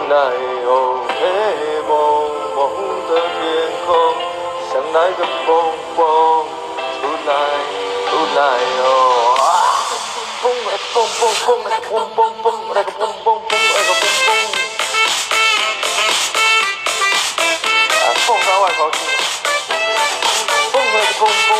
来哦嘿，蒙蒙的天空，像那个蹦蹦出来哦啊！蹦来个蹦蹦蹦来个蹦蹦蹦来个蹦蹦蹦来个蹦蹦，啊，蹦到外头去，蹦来个蹦蹦，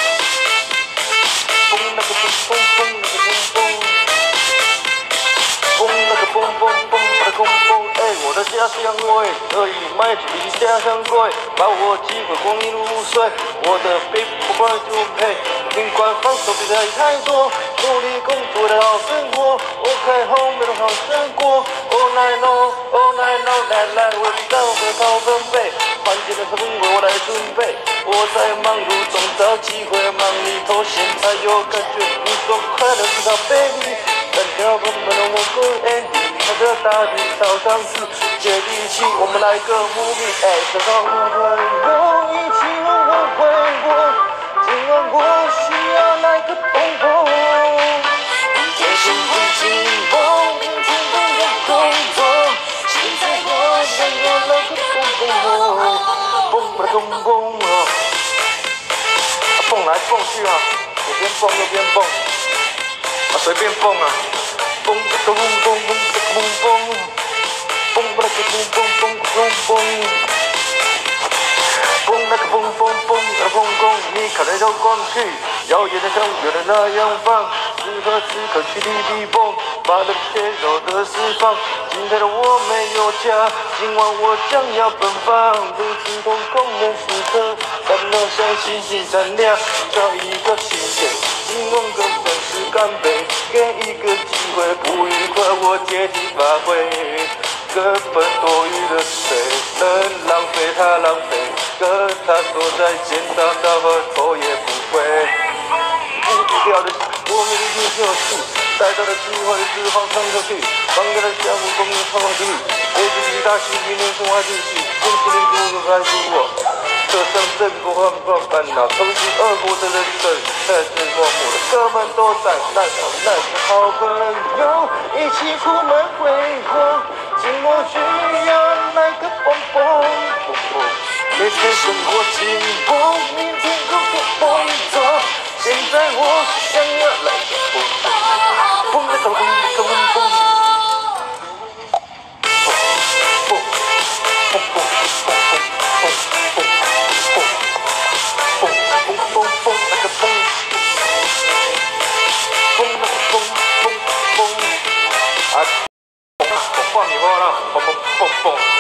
蹦那个蹦蹦蹦那个蹦蹦。蹦那个蹦蹦蹦那个蹦蹦，哎，我的家乡味，可以卖出你家乡贵，把握机会光阴如水，我的背不管就配，尽管放手别太多，努力工作的好生活，我开后面的好生活。All night long, all night long， 来，我到和高分贝，环境的氛围我来准备，我在忙碌中找机会，忙里偷闲才有感觉，你说快乐是道 baby。单挑朋友我滚 Andy， 看着大地朝上去，接地气，我们来个 movie， 哎，小高我朋友一起问我回我，今晚我需要来个蹦蹦，明天生活紧绷，明天不用工作，现在我想要来个蹦蹦，蹦吧蹦蹦啊，蹦来蹦去啊，左边蹦右边蹦。随便蹦啊，蹦个蹦蹦蹦个蹦蹦，蹦那个蹦蹦蹦蹦蹦，蹦那个蹦蹦蹦那蹦蹦，你看那条光去，摇曳的像有人那样放，此刻此刻去地地蹦，把那血肉的释放。今天的我没有家，今晚我将要奔放，如此痛空的时刻，闪亮像星星闪亮，找一个新鲜，今晚根本是干杯。给一个机会，不愉快我借题发挥，根本多余的谁能浪费他浪费，跟他说再见，到和头也不回。不低调的我们一定是有事，逮到的机会只好冲出去，放开了项目风云超往地狱，我自己大戏里面生活进去，真心的不会关注我。车上正过很多烦恼，同行恶果的人生才是落幕的哥们都在那是好朋友，一起出门挥霍，寂寞需要来个蹦蹦蹦蹦，每天生活紧绷，明天工作工作，现在我想要来个蹦蹦，蹦那个蹦蹦蹦蹦。爆米花了，蹦蹦蹦蹦。